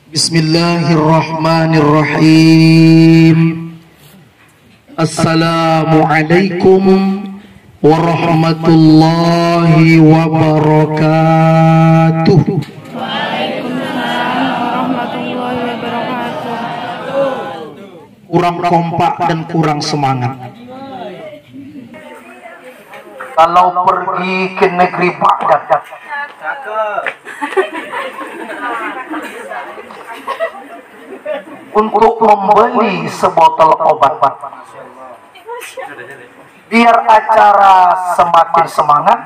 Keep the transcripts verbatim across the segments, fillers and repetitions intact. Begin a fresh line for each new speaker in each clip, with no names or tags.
Bismillahirrahmanirrahim. Assalamualaikum warahmatullahi wabarakatuh.
Waalaikumsalam warahmatullahi wabarakatuh.
Kurang kompak dan kurang semangat.
Kalau pergi ke negeri Baghdad, untuk membeli sebotol obat, biar acara semakin semangat,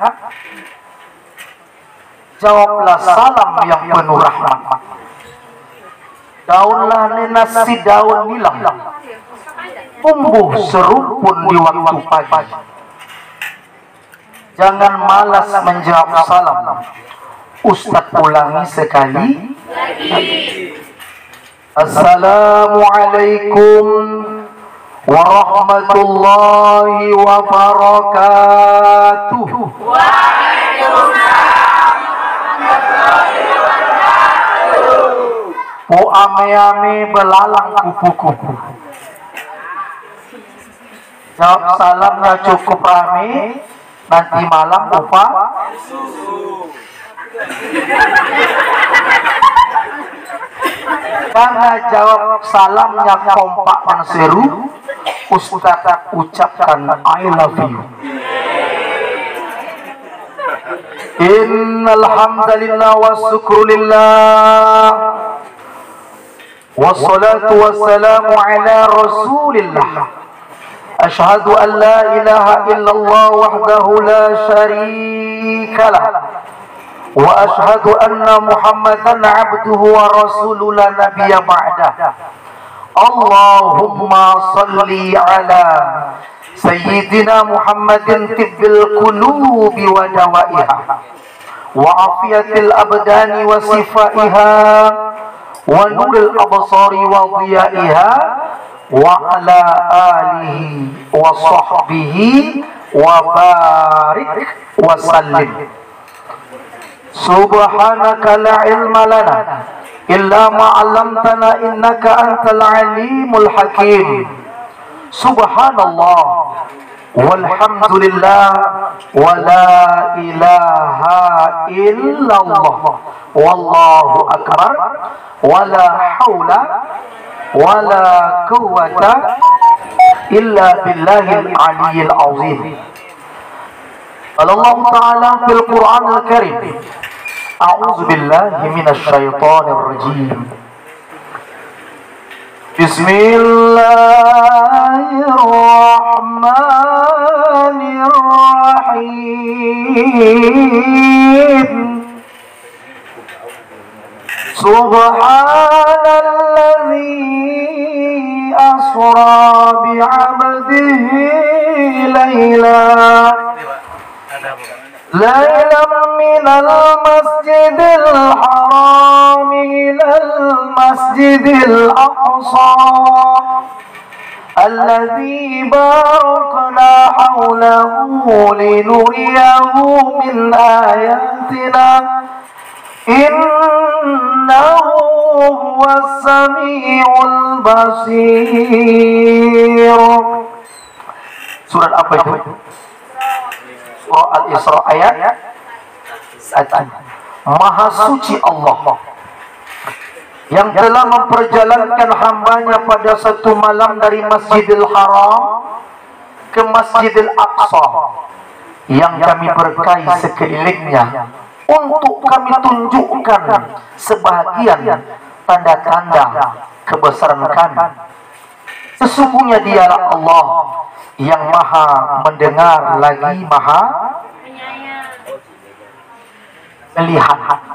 jawablah salam yang penuh rahmat. Daunlah nenasi daun nilam, tumbuh serumpun di waktu pagi. Jangan malas menjawab salam. Ustaz ulangi sekali lagi. Assalamualaikum warahmatullahi wabarakatuh. Waalaikumsalam warahmatullahi wabarakatuh. Po ame-ame belalang kupu-kupu. Jawab salamnya cukup rame, nanti malam lupa susu. Karena jawab salamnya kompak dan seru, Ustaz ucapkan I love you. Innal hamdalillah wa syukrulillah wassalatu wassalamu ala rasulillah. Asyhadu an la ilaha illallah wahdahu la syarika lah. Wa ashhadu anna Muhammadan abduhu wa rasuluhu la nabiyya ba'dah. Allahumma salli ala sayyidina Muhammadin tibbil qulubi wa dawaiha wa afiyatil abdani wa sifaiha wa nuril absari wa dhiyaiha wa ala alihi wa sahbihi wa barik wa sallim. Subhanaka la ilma lana illa ma 'allamtana innaka antal alimul hakim. Subhanallah walhamdulillah wa la ilaha illallah wallahu akbar wa la haula wa la quwwata illa billahil aliyyil azim. Allah Ta'ala fil Quran al-Karim, a'udzu billahi minasy syaithanir rajim. Bismillahirrahmanirrahim. Subhanalladzi asra bi'abdihi laylan ليلا من المسجد الحرام إلى المسجد الأقصى الذي باركنا حوله لنريه من آياتنا إنه هو السميع البصير. Surat apa itu? Surah Al-Isra ayat satu. Maha suci Allah yang telah memperjalankan hambanya pada satu malam dari Masjidil Haram ke Masjidil Aqsa yang kami berkahi sekelilingnya untuk kami tunjukkan sebahagian tanda-tanda kebesaran kami. Sesungguhnya dialah Allah yang maha mendengar lagi maha melihat.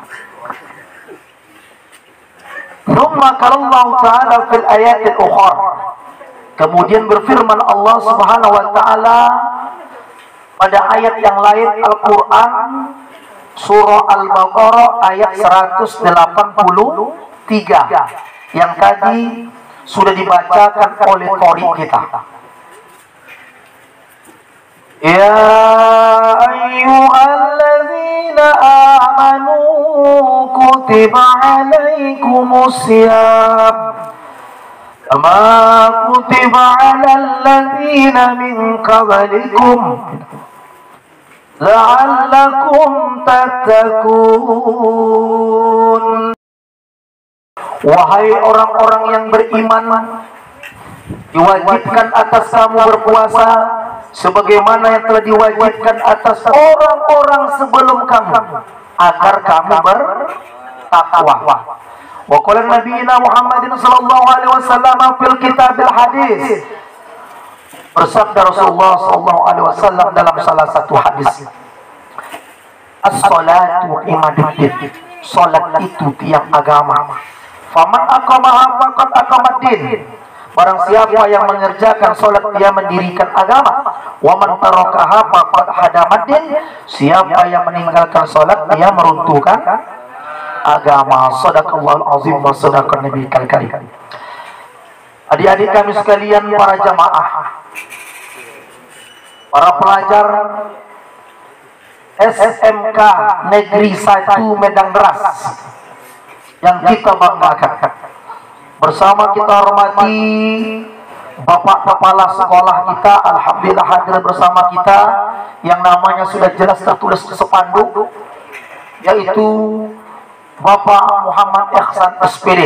Thumma qala Allah Ta'ala fil ayatil ukhra. Kemudian berfirman Allah Subhanahu wa taala pada ayat yang lain Al-Qur'an surah Al-Baqarah ayat seratus delapan puluh tiga yang tadi sudah dibacakan oleh qori kita. Ya ayyuhalladzina ayyuhalladzina amanu kutiba alaikumus syiyam kama kutiba alal ladzina min qablikum la'allakum tattaqun. Wahai orang-orang yang beriman, diwajibkan atas kamu berpuasa sebagaimana yang telah diwajibkan atas orang-orang sebelum kamu, agar kamu bertakwa. Wa qala nabiyina Muhammadin sallallahu alaihi wasallam fil kitabil hadis, bersabda Rasulullah sallallahu alaihi wasallam dalam salah satu hadis, as-salatu imaduddin, salat itu tiang agama. Faman aqamaha faqad aqamaddin, barang siapa yang mengerjakan salat dia mendirikan agama. Wa man tarakaha faqad hadamaddin, siapa yang meninggalkan salat dia meruntuhkan agama. Shadaqallahul azim wa shadaqan nabiyil karim. Adik-adik kami sekalian, para jamaah, para pelajar S M K Negeri satu Medan Deras yang kita banggakan, bersama kita hormati Bapak Kepala Sekolah kita, alhamdulillah hadir bersama kita, yang namanya sudah jelas tertulis di spanduk, yaitu Bapak Muhammad Ihsan S P D.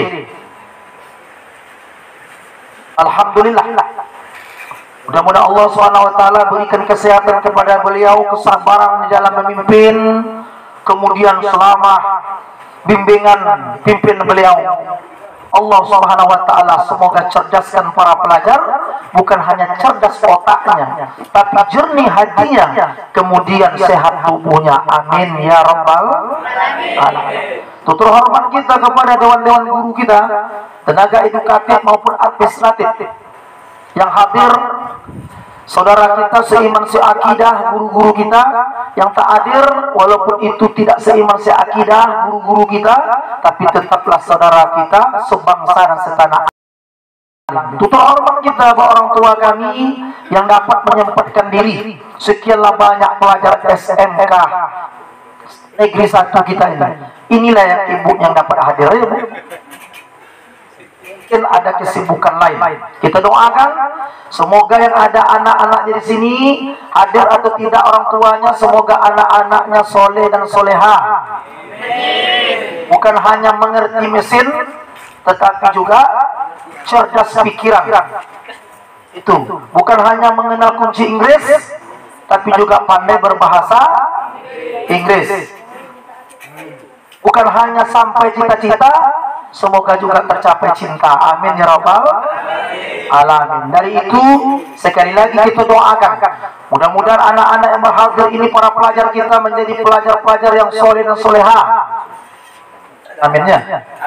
Alhamdulillah, mudah-mudahan Allah subhanahu wa taala berikan kesehatan kepada beliau, kesabaran di dalam memimpin, kemudian selama bimbingan pimpin beliau. Allah subhanahu wa ta'ala semoga cerdaskan para pelajar, bukan hanya cerdas otaknya, tapi jernih hatinya, kemudian sehat tubuhnya. Amin ya rabbal alamin. Tutur hormat kita kepada dewan-dewan guru kita, tenaga edukatif maupun administratif yang hadir, saudara kita seiman seakidah, guru-guru kita yang tak hadir, walaupun itu tidak seiman seakidah, guru-guru kita, tapi tetaplah saudara kita sebangsa dan setanah. Tutur hormat kita kepada orang tua kami yang dapat menyempatkan diri. Sekianlah banyak pelajar S M K Negeri satu kita ini. Inilah yang ibu yang dapat hadir. Ya, mungkin ada kesibukan lain. Kita doakan semoga yang ada anak-anaknya di sini, hadir atau tidak orang tuanya, semoga anak-anaknya soleh dan soleha. Bukan hanya mengerti mesin, tetapi juga cerdas pikiran. Itu bukan hanya mengenal kunci Inggris, tapi juga pandai berbahasa Inggris. Bukan hanya sampai cita-cita, semoga juga tercapai cinta. Amin ya rabbal alamin. Dari itu sekali lagi kita doakan, mudah-mudahan anak-anak yang berhadir ini, para pelajar kita, menjadi pelajar-pelajar yang soleh dan soleha. Amin ya.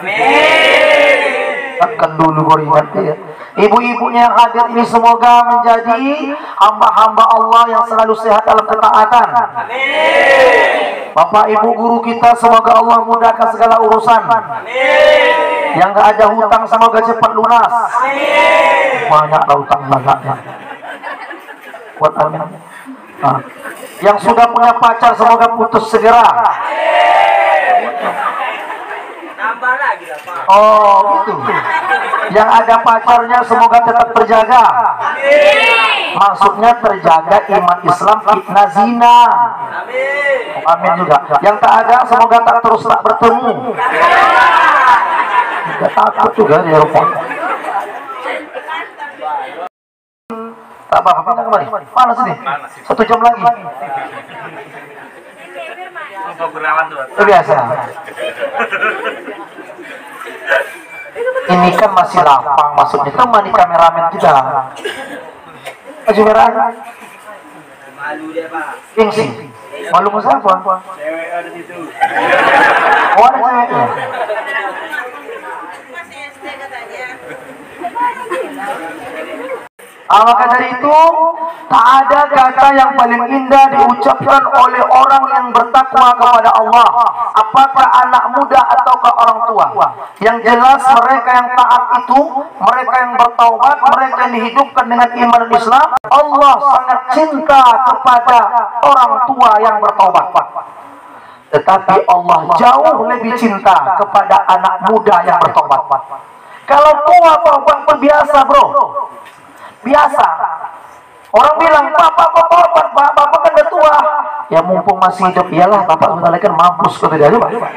Amin. Tekan dulu goringan ya. Ibu-ibunya yang hadir ini semoga menjadi hamba-hamba Allah yang selalu sehat dalam ketaatan. Amin. Bapak ibu guru kita semoga Allah mudahkan segala urusan. Amin. Yang gak ada hutang semoga cepat lunas. Amin. Banyak hutang banyaknya. Buat amin. Nah, yang sudah punya pacar semoga putus segera. Nambah lagi lah, Pak. Oh gitu. Yang ada pacarnya semoga tetap terjaga. Amin. Maksudnya terjaga iman Islam, fitnah zina. Amin. Amin juga. Yang tak ada semoga tak terus tak bertemu. Tidak takut juga dia rupanya. Tak apa, pindah kembali. Panas ini. Satu jam lagi. Itu biasa. Ini kan masih lapang, maksudnya temani kameramen kita. Baju merah. Malu dia, Pak. Gengsi. Malu sama siapa? Cewek ada di situ. Oh, ada ceweknya. Masih S D katanya. Ah, maka dari itu tak ada kata yang paling indah diucapkan oleh orang yang bertakwa kepada Allah, apakah anak muda ataukah orang tua. Yang jelas mereka yang taat itu, mereka yang bertaubat, mereka yang dihidupkan dengan iman dan Islam. Allah sangat cinta kepada orang tua yang bertaubat. Tetapi Allah jauh lebih cinta kepada anak muda yang bertobat. Kalau tua tobat biasa bro, biasa. Orang bilang, bapak kok tobat, bapak kan udah tua. Ya mumpung masih hidup, iyalah bapak sebentar lagi kan mampus kata dia.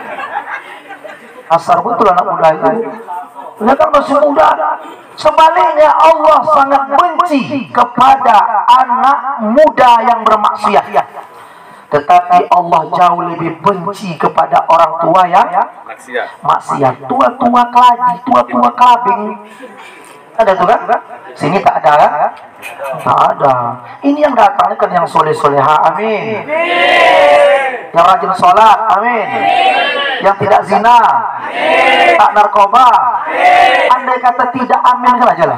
Asar betul anak muda itu. Dia kan masih muda. Sebaliknya Allah sangat benci kepada anak muda yang bermaksiat. Tetapi Allah jauh lebih benci kepada orang tua yang maksiat. Tua-tua keladi, tua-tua kelabing. Ada tuh kan? Sini tak ada kan? Tak ada. Ini yang datang kan yang soleh-soleha, amin. Yang rajin sholat, amin. Yang tidak zina, tak narkoba. Andai kata tidak, amin saja lah.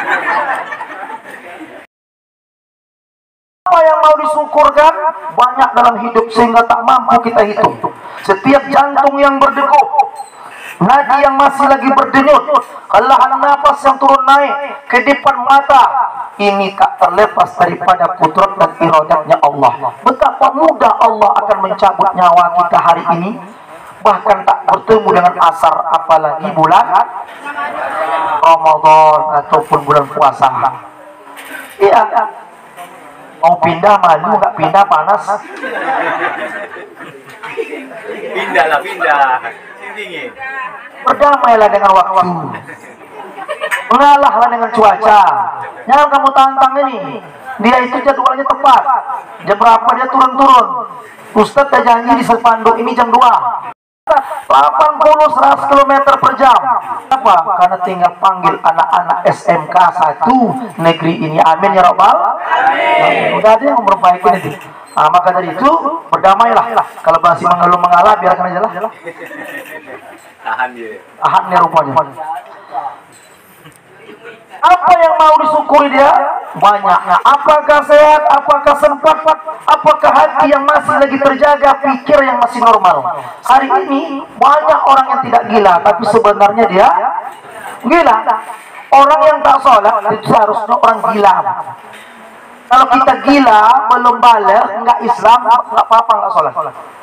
Apa yang mau disyukurkan banyak dalam hidup sehingga tak mampu kita hitung. Setiap jantung yang berdegup, nadi yang masih lagi berdenyut, helahan nafas yang turun naik, kedipan mata, ini tak terlepas daripada kudrat dan iradatnya Allah. Betapa mudah Allah akan mencabut nyawa kita hari ini, bahkan tak bertemu dengan asar, apalagi bulan Ramadan ataupun bulan puasa. Iya, mau pindah malu, nggak pindah panas.
Pindah lah, pindah. Dingin.
Berdamailah dengan waktu, mengalahlah dengan cuaca. Jangan kamu tantang ini, dia itu jadwalnya tepat. Jam berapa dia turun-turun. Ustadz dah janji di spanduk ini jam dua. delapan puluh sampai seratus kilometer per jam. Apa? Karena tinggal panggil anak-anak S M K satu negeri ini. Amin ya Rabbal. Amin. Udah ada yang memperbaiki itu. Nah, maka dari itu berdamailah. Kalau masih mengeluh mengalah, biarkan aja lah.
Tahan dia.
Tahan nih rupanya. Apa yang mau disyukuri dia? Banyaknya. Apakah sehat? Apakah sempat? Apakah hati yang masih lagi terjaga? Pikir yang masih normal? Hari ini banyak orang yang tidak gila, tapi sebenarnya dia gila. Orang yang tak sholat itu seharusnya orang gila. Kalau kita gila, belum balik, enggak Islam, enggak apa-apa, enggak sholat.